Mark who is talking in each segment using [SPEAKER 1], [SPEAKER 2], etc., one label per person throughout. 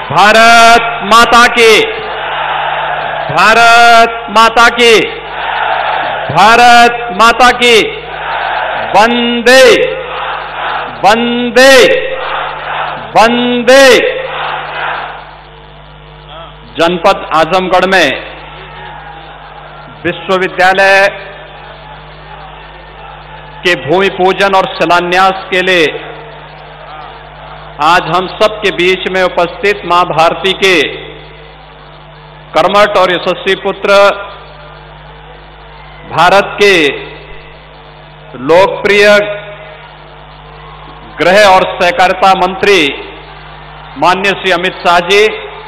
[SPEAKER 1] भारत माता की, भारत माता की, भारत माता की, वंदे वंदे वंदे। जनपद आजमगढ़ में विश्वविद्यालय के भूमि पूजन और शिलान्यास के लिए आज हम सब के बीच में उपस्थित मां भारती के कर्मठ और यशस्वी पुत्र, भारत के लोकप्रिय गृह और सहकारिता मंत्री माननीय श्री अमित शाह जी,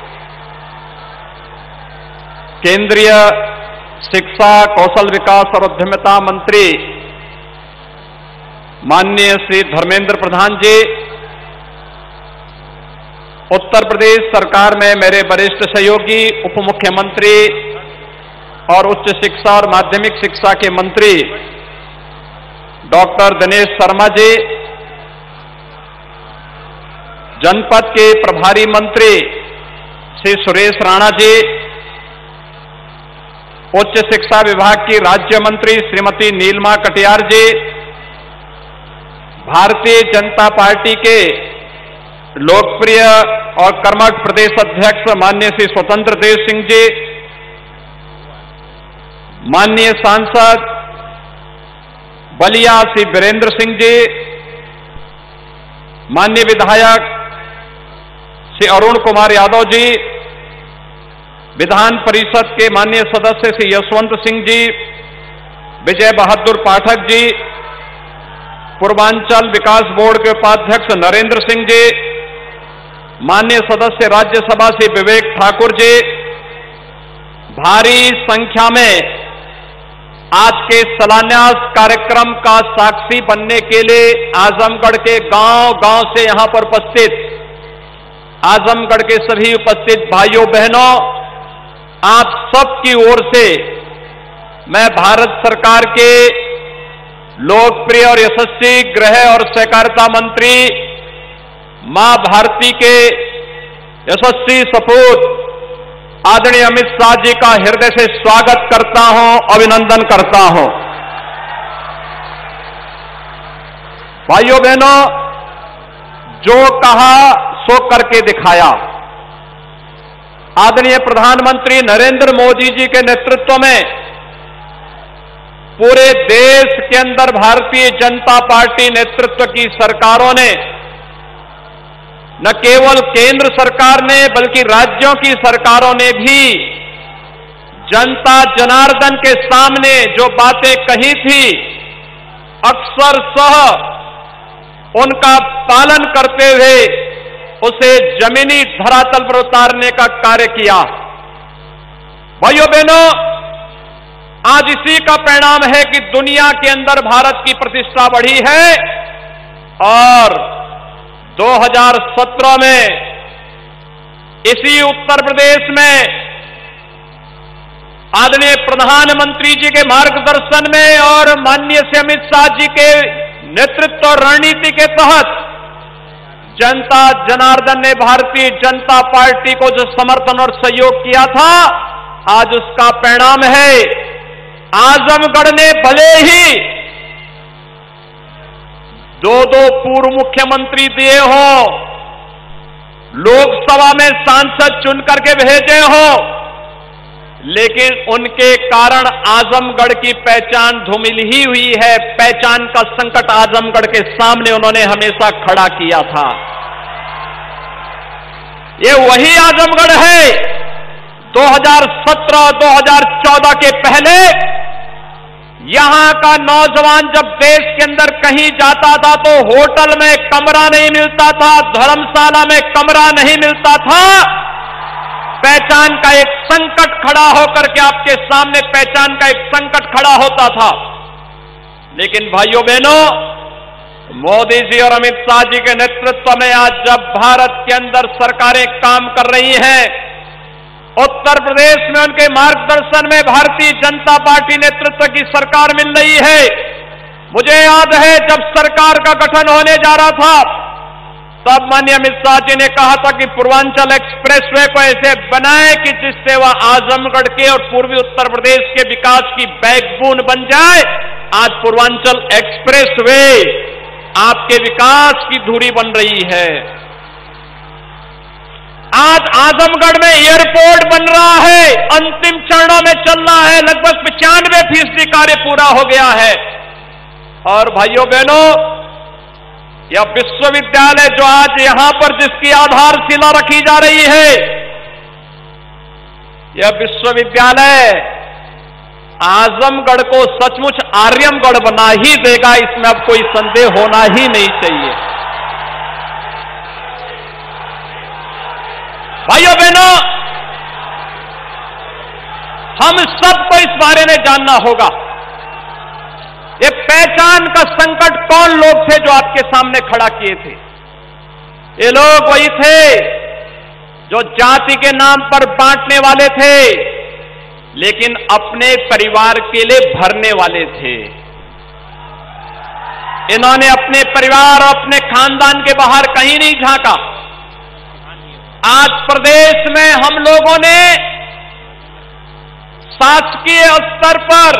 [SPEAKER 1] केंद्रीय शिक्षा, कौशल विकास और उद्यमिता मंत्री माननीय श्री धर्मेंद्र प्रधान जी, उत्तर प्रदेश सरकार में मेरे वरिष्ठ सहयोगी उप मुख्यमंत्री और उच्च शिक्षा और माध्यमिक शिक्षा के मंत्री डॉक्टर दिनेश शर्मा जी, जनपद के प्रभारी मंत्री श्री सुरेश राणा जी, उच्च शिक्षा विभाग की राज्य मंत्री श्रीमती नीलमा कटियार जी, भारतीय जनता पार्टी के लोकप्रिय और कर्मठ प्रदेश अध्यक्ष माननीय श्री स्वतंत्र देव सिंह जी, माननीय सांसद बलिया श्री वीरेंद्र सिंह जी, माननीय विधायक श्री अरुण कुमार यादव जी, विधान परिषद के माननीय सदस्य श्री यशवंत सिंह जी, विजय बहादुर पाठक जी, पूर्वांचल विकास बोर्ड के उपाध्यक्ष नरेंद्र सिंह जी, माननीय सदस्य राज्यसभा से विवेक ठाकुर जी, भारी संख्या में आज के शिलान्यास कार्यक्रम का साक्षी बनने के लिए आजमगढ़ के गांव-गांव से यहां पर उपस्थित आजमगढ़ के सभी उपस्थित भाइयों बहनों, आप सबकी ओर से मैं भारत सरकार के लोकप्रिय और यशस्वी गृह और सहकारिता मंत्री मां भारती के यशस्वी सपूत आदरणीय अमित शाह जी का हृदय से स्वागत करता हूं, अभिनंदन करता हूं। भाइयों बहनों, जो कहा सो करके दिखाया। आदरणीय प्रधानमंत्री नरेंद्र मोदी जी के नेतृत्व में पूरे देश के अंदर भारतीय जनता पार्टी नेतृत्व की सरकारों ने, न केवल केंद्र सरकार ने बल्कि राज्यों की सरकारों ने भी जनता जनार्दन के सामने जो बातें कही थी, अक्षरशः उनका पालन करते हुए उसे जमीनी धरातल पर उतारने का कार्य किया। भाइयों बहनों, आज इसी का परिणाम है कि दुनिया के अंदर भारत की प्रतिष्ठा बढ़ी है और 2017 में इसी उत्तर प्रदेश में आदरणीय प्रधानमंत्री जी के मार्गदर्शन में और माननीय श्री अमित शाह जी के नेतृत्व और रणनीति के तहत जनता जनार्दन ने भारतीय जनता पार्टी को जो समर्थन और सहयोग किया था, आज उसका परिणाम है आजमगढ़ ने भले ही दो पूर्व मुख्यमंत्री दिए हो, लोकसभा में सांसद चुन करके भेजे हो, लेकिन उनके कारण आजमगढ़ की पहचान धूमिल ही हुई है। पहचान का संकट आजमगढ़ के सामने उन्होंने हमेशा खड़ा किया था। ये वही आजमगढ़ है 2017-2014 के पहले यहां का नौजवान जब देश के अंदर कहीं जाता था तो होटल में कमरा नहीं मिलता था, धर्मशाला में कमरा नहीं मिलता था। पहचान का एक संकट खड़ा होकर के आपके सामने पहचान का एक संकट खड़ा होता था। लेकिन भाइयों बहनों, मोदी जी और अमित शाह जी के नेतृत्व में आज जब भारत के अंदर सरकारें काम कर रही हैं, उत्तर प्रदेश में उनके मार्गदर्शन में भारतीय जनता पार्टी नेतृत्व की सरकार मिल रही है। मुझे याद है जब सरकार का गठन होने जा रहा था तब माननीय अमित शाह जी ने कहा था कि पूर्वांचल एक्सप्रेसवे को ऐसे बनाए कि जिससे वह आजमगढ़ के और पूर्वी उत्तर प्रदेश के विकास की बैकबोन बन जाए। आज पूर्वांचल एक्सप्रेसवे आपके विकास की धुरी बन रही है। आज आजमगढ़ में एयरपोर्ट बन रहा है, अंतिम चरणों में चल रहा है, लगभग 95% कार्य पूरा हो गया है। और भाइयों बहनों, यह विश्वविद्यालय जो आज यहां पर जिसकी आधारशिला रखी जा रही है, यह विश्वविद्यालय आजमगढ़ को सचमुच आर्यमगढ़ बना ही देगा, इसमें अब कोई संदेह होना ही नहीं चाहिए। भाइयों बहनों, हम सबको इस बारे में जानना होगा, ये पहचान का संकट कौन लोग थे जो आपके सामने खड़ा किए थे। ये लोग वही थे जो जाति के नाम पर बांटने वाले थे, लेकिन अपने परिवार के लिए भरने वाले थे। इन्होंने अपने परिवार और अपने खानदान के बाहर कहीं नहीं झांका। आज प्रदेश में हम लोगों ने शासकीय स्तर पर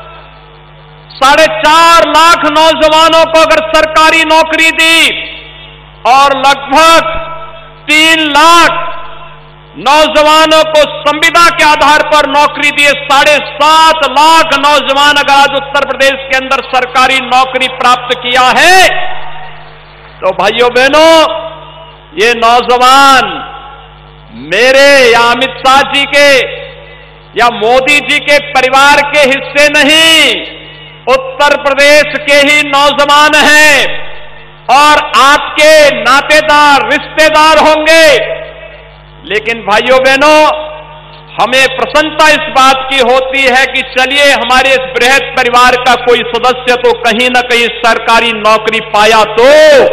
[SPEAKER 1] 4.5 लाख नौजवानों को अगर सरकारी नौकरी दी और लगभग 3 लाख नौजवानों को संविदा के आधार पर नौकरी दिए, 7.5 लाख नौजवान अगर आज उत्तर प्रदेश के अंदर सरकारी नौकरी प्राप्त किया है, तो भाइयों बहनों, ये नौजवान मेरे या अमित शाह जी के या मोदी जी के परिवार के हिस्से नहीं, उत्तर प्रदेश के ही नौजवान हैं और आपके नातेदार रिश्तेदार होंगे। लेकिन भाइयों बहनों, हमें प्रसन्नता इस बात की होती है कि चलिए हमारे इस बृहद परिवार का कोई सदस्य तो कहीं ना कहीं सरकारी नौकरी पाया तो।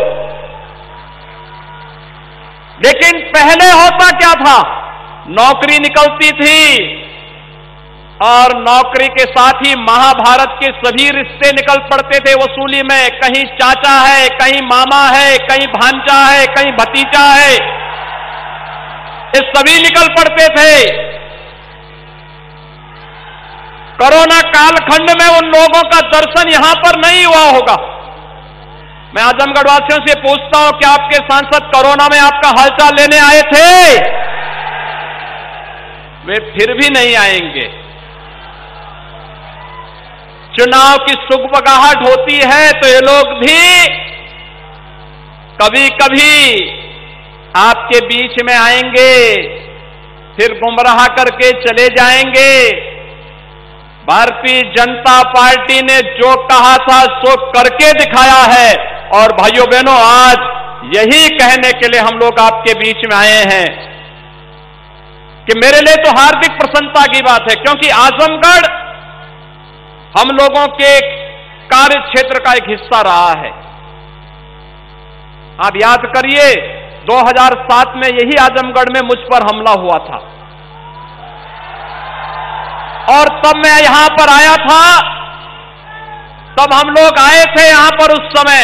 [SPEAKER 1] लेकिन पहले होता क्या था, नौकरी निकलती थी और नौकरी के साथ ही महाभारत के सभी रिश्ते निकल पड़ते थे वसूली में। कहीं चाचा है, कहीं मामा है, कहीं भांजा है, कहीं भतीजा है, ये सभी निकल पड़ते थे। कोरोना कालखंड में उन लोगों का दर्शन यहां पर नहीं हुआ होगा। मैं आजमगढ़ वासियों से पूछता हूं कि आपके सांसद कोरोना में आपका हालचाल लेने आए थे? वे फिर भी नहीं आएंगे। चुनाव की सुगबगाहट होती है तो ये लोग भी कभी कभी आपके बीच में आएंगे, फिर गुमराह करके चले जाएंगे। भारतीय जनता पार्टी ने जो कहा था सो करके दिखाया है। और भाइयों बहनों, आज यही कहने के लिए हम लोग आपके बीच में आए हैं कि मेरे लिए तो हार्दिक प्रसन्नता की बात है, क्योंकि आजमगढ़ हम लोगों के कार्य क्षेत्र का एक हिस्सा रहा है। आप याद करिए, 2007 में यही आजमगढ़ में मुझ पर हमला हुआ था और तब मैं यहां पर आया था। तब हम लोग आए थे यहां पर, उस समय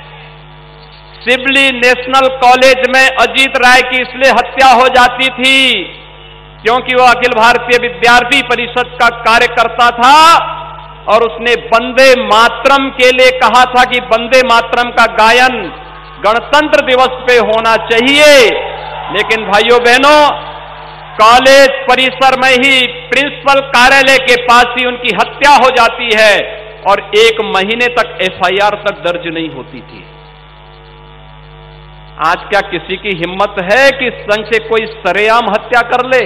[SPEAKER 1] सिबली नेशनल कॉलेज में अजीत राय की इसलिए हत्या हो जाती थी क्योंकि वह अखिल भारतीय विद्यार्थी परिषद का कार्यकर्ता था और उसने वंदे मातरम के लिए कहा था कि वंदे मातरम का गायन गणतंत्र दिवस पे होना चाहिए। लेकिन भाइयों बहनों, कॉलेज परिसर में ही प्रिंसिपल कार्यालय के पास ही उनकी हत्या हो जाती है और 1 महीने तक एफआईआर तक दर्ज नहीं होती थी। आज क्या किसी की हिम्मत है कि संग से कोई सरेआम हत्या कर ले?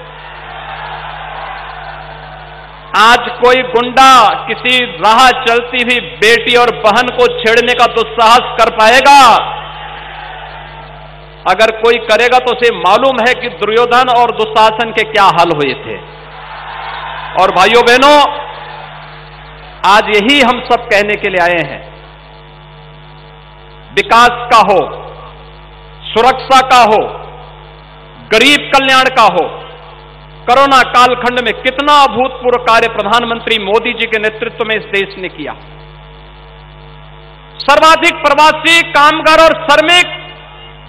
[SPEAKER 1] आज कोई गुंडा किसी राह चलती हुई बेटी और बहन को छेड़ने का दुस्साहस कर पाएगा? अगर कोई करेगा तो उसे मालूम है कि दुर्योधन और दुशासन के क्या हाल हुए थे। और भाइयों बहनों, आज यही हम सब कहने के लिए आए हैं, विकास का हो, सुरक्षा का हो, गरीब कल्याण का हो। कोरोना कालखंड में कितना अभूतपूर्व कार्य प्रधानमंत्री मोदी जी के नेतृत्व में इस देश ने किया। सर्वाधिक प्रवासी कामगार और श्रमिक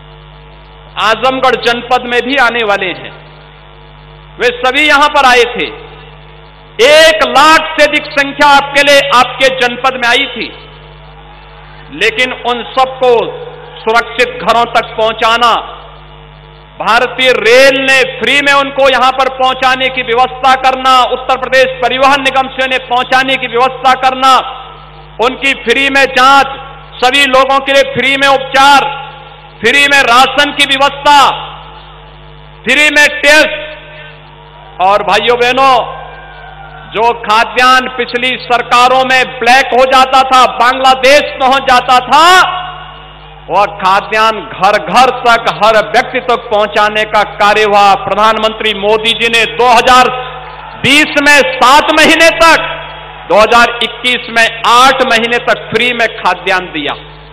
[SPEAKER 1] आजमगढ़ जनपद में भी आने वाले हैं। वे सभी यहां पर आए थे। 1 लाख से अधिक संख्या आपके जनपद में आई थी, लेकिन उन सबको सुरक्षित घरों तक पहुंचाना, भारतीय रेल ने फ्री में उनको यहां पर पहुंचाने की व्यवस्था करना, उत्तर प्रदेश परिवहन निगम से उन्हें पहुंचाने की व्यवस्था करना, उनकी फ्री में जांच, सभी लोगों के लिए फ्री में उपचार, फ्री में राशन की व्यवस्था, फ्री में टेस्ट। और भाइयों बहनों, जो खाद्यान्न पिछली सरकारों में ब्लैक हो जाता था, बांग्लादेश पहुंच जाता था, वह खाद्यान्न घर घर तक, हर व्यक्ति तक पहुंचाने का कार्य हुआ। प्रधानमंत्री मोदी जी ने 2020 में 7 महीने तक, 2021 में 8 महीने तक फ्री में खाद्यान्न दिया।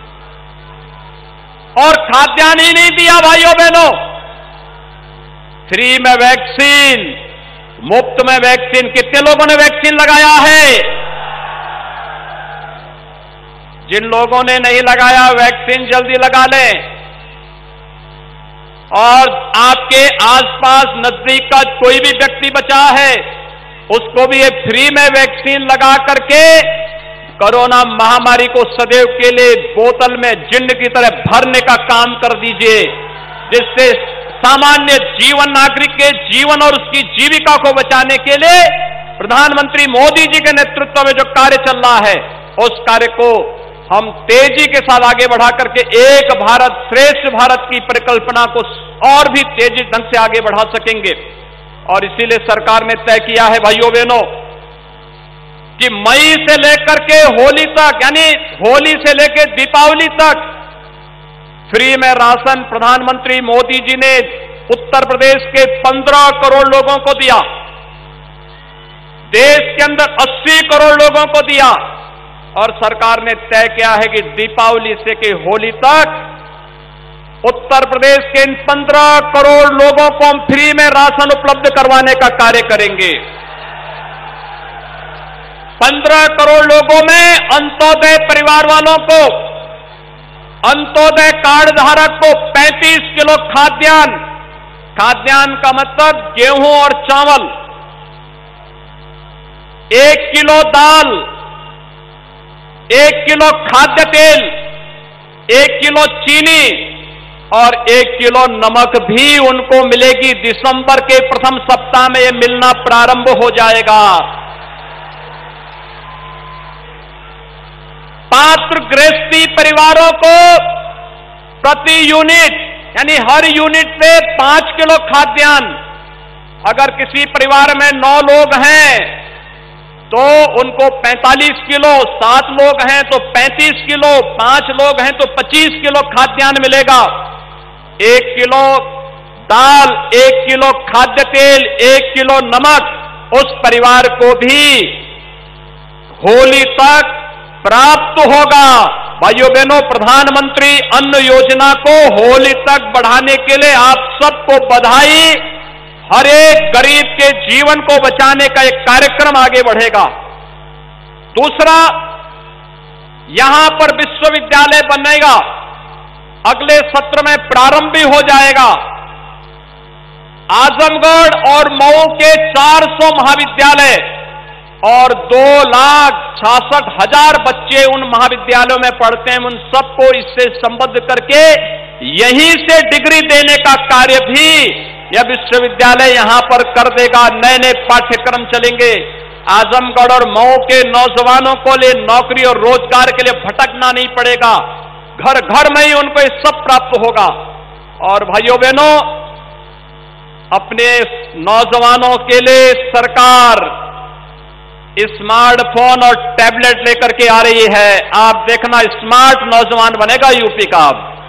[SPEAKER 1] और खाद्यान्न ही नहीं दिया भाइयों बहनों, फ्री में वैक्सीन, मुफ्त में वैक्सीन। कितने लोगों ने वैक्सीन लगाया है? जिन लोगों ने नहीं लगाया, वैक्सीन जल्दी लगा लें। और आपके आसपास नजदीक का कोई भी व्यक्ति बचा है, उसको भी ये फ्री में वैक्सीन लगा करके कोरोना महामारी को सदैव के लिए बोतल में जिन्न की तरह भरने का काम कर दीजिए, जिससे सामान्य जीवन, नागरिक के जीवन और उसकी जीविका को बचाने के लिए प्रधानमंत्री मोदी जी के नेतृत्व में जो कार्य चल रहा है, उस कार्य को हम तेजी के साथ आगे बढ़ा करके एक भारत श्रेष्ठ भारत की परिकल्पना को और भी तेजी ढंग से आगे बढ़ा सकेंगे। और इसीलिए सरकार ने तय किया है भाइयों बहनों कि मई से लेकर के होली तक, यानी होली से लेकर दीपावली तक फ्री में राशन प्रधानमंत्री मोदी जी ने उत्तर प्रदेश के 15 करोड़ लोगों को दिया, देश के अंदर 80 करोड़ लोगों को दिया। और सरकार ने तय किया है कि दीपावली से के होली तक उत्तर प्रदेश के इन 15 करोड़ लोगों को हम फ्री में राशन उपलब्ध करवाने का कार्य करेंगे। 15 करोड़ लोगों में अंत्योदय परिवार वालों को, अंत्योदय कार्ड धारक को 35 किलो खाद्यान्न, खाद्यान्न का मतलब गेहूं और चावल, 1 किलो दाल, 1 किलो खाद्य तेल, 1 किलो चीनी और 1 किलो नमक भी उनको मिलेगी। दिसंबर के प्रथम सप्ताह में यह मिलना प्रारंभ हो जाएगा। पात्र गृहस्थी परिवारों को प्रति यूनिट, यानी हर यूनिट पे 5 किलो खाद्यान्न। अगर किसी परिवार में 9 लोग हैं तो उनको 45 किलो, 7 लोग हैं तो 35 किलो, 5 लोग हैं तो 25 किलो खाद्यान्न मिलेगा। 1 किलो दाल, 1 किलो खाद्य तेल, 1 किलो नमक उस परिवार को भी होली तक प्राप्त होगा। भाइयों बहनों, प्रधानमंत्री अन्न योजना को होली तक बढ़ाने के लिए आप सबको बधाई। हर एक गरीब के जीवन को बचाने का एक कार्यक्रम आगे बढ़ेगा। दूसरा, यहां पर विश्वविद्यालय बनेगा, अगले सत्र में प्रारंभ भी हो जाएगा। आजमगढ़ और मऊ के 400 महाविद्यालय और 2,66,000 बच्चे उन महाविद्यालयों में पढ़ते हैं। उन सबको इससे संबद्ध करके यहीं से डिग्री देने का कार्य भी यह विश्वविद्यालय यहां पर कर देगा। नए नए पाठ्यक्रम चलेंगे। आजमगढ़ और मऊ के नौजवानों को लिए नौकरी और रोजगार के लिए भटकना नहीं पड़ेगा, घर घर में ही उनको ये सब प्राप्त होगा। और भाइयों बहनों, अपने नौजवानों के लिए सरकार स्मार्टफोन और टैबलेट लेकर के आ रही है। आप देखना, स्मार्ट नौजवान बनेगा यूपी का।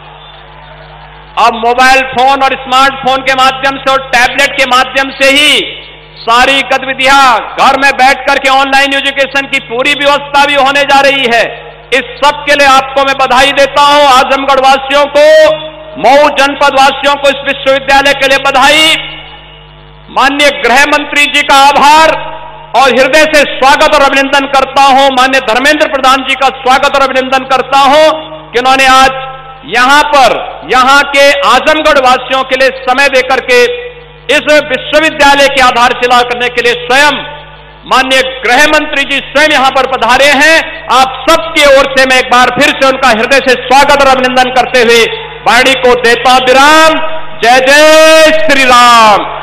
[SPEAKER 1] अब मोबाइल फोन और स्मार्टफोन के माध्यम से और टैबलेट के माध्यम से ही सारी गतिविधियां घर में बैठ करके ऑनलाइन एजुकेशन की पूरी व्यवस्था भी होने जा रही है। इस सब के लिए आपको मैं बधाई देता हूं। आजमगढ़ वासियों को, मऊ जनपद वासियों को इस विश्वविद्यालय के लिए बधाई। माननीय गृह मंत्री जी का आभार और हृदय से स्वागत और अभिनंदन करता हूं। माननीय धर्मेंद्र प्रधान जी का स्वागत और अभिनंदन करता हूं कि उन्होंने आज यहां पर यहां के आजमगढ़ वासियों के लिए समय देकर के इस विश्वविद्यालय की आधारशिला करने के लिए स्वयं माननीय गृह मंत्री जी स्वयं यहां पर पधारे हैं। आप सबकी ओर से मैं एक बार फिर से उनका हृदय से स्वागत और अभिनंदन करते हुए वाणी को देता विराम। जय जय श्री राम।